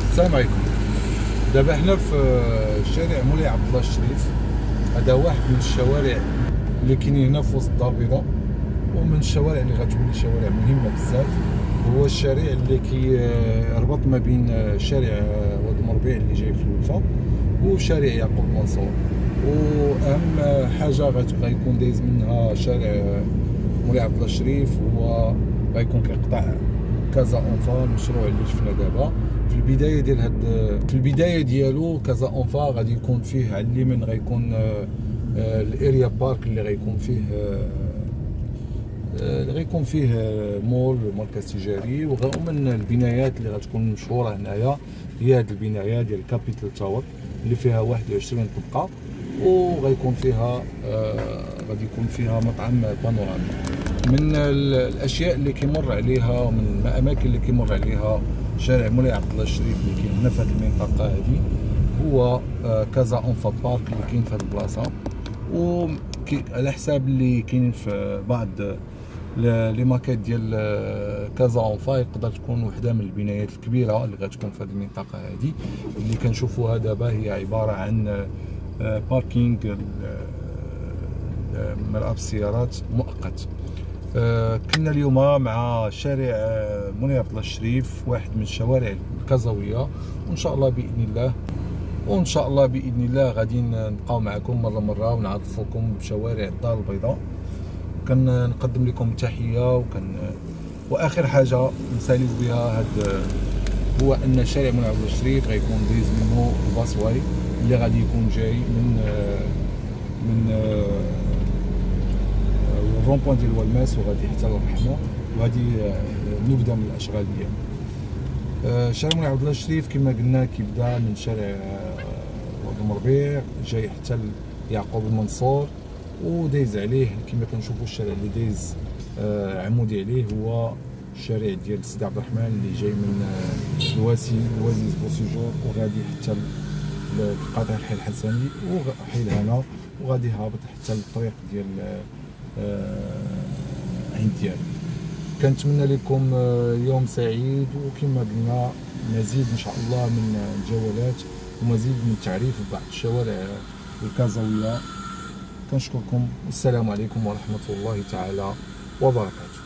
السلام عليكم. دابا حنا في شارع مولاي عبد الله الشريف. هذا واحد من الشوارع اللي كاينين هنا في وسط الدار البيضاء، ومن الشوارع اللي غتولي شوارع مهمه بزاف. هو الشارع اللي كيربط ما بين شارع واد مربيع اللي جاي في الولفه وشارع يعقوب منصور. واهم حاجه غيكون دايز منها شارع مولاي عبد الله الشريف، هو غيكون كيقطع كازا اونفا، المشروع اللي شفنا دابا في البدايه ديالو. كازا اونفا غادي يكون فيه على اليمين غيكون الاريا بارك اللي غيكون فيه مول مركز تجاري. ومن البنايات اللي غتكون مشهوره هنايا هي هذه البنايه ديال كابيتال تاور اللي فيها 21 طبقه، وغيكون فيها غادي يكون فيها مطعم بانورامي. من الاشياء اللي كيمر عليها ومن الاماكن اللي كيمر عليها شارع مولاي عبد الله الشريف اللي كاين هنا في هذه المنطقه هذه هو كازا اونفا بارك اللي كاين في هذه البلاصه. و على حساب اللي كاين في بعض لي ماكيت ديال كازا اونفا، يقدر تكون وحده من البنايات الكبيره اللي غتكون في هذه المنطقه هذه اللي كنشوفوها دابا. هي عباره عن باركينغ مرآب السيارات مؤقت. كنا اليوم مع شارع مولاي عبد الله الشريف، واحد من الشوارع الكازاويه، وان شاء الله باذن الله غادي نبقاو معكم مره ونعرفوكم بشوارع الدار البيضاء. كنقدم لكم تحيه واخر حاجه نساليو بها هو ان شارع مولاي عبد الله الشريف غيكون دايز منه الباصواي اللي غادي يكون جاي من الرومبوان ديال والماس وغادي حتى للرحمه، وغادي نبدا من الاشغال ديالو. شارع مولاي عبد الله الشريف كما قلنا كيبدا من شارع واد المربيع جاي حتى يعقوب المنصور، ودايز عليه كما كنشوفوا الشارع اللي دايز عمودي عليه هو الشارع ديال سيدي عبد الرحمن اللي جاي من الوازيز بوسيجور وغادي حتى لقطاع الحي الحسني وحي الهنا، وغادي هابط حتى للطريق ديال عين ديالو. كنتمنى لكم يوم سعيد، وكما قلنا مزيد ان شاء الله من الجولات ومزيد من التعريف ببعض الشوارع الكازاويه. كنشكركم والسلام عليكم ورحمه الله تعالى وبركاته.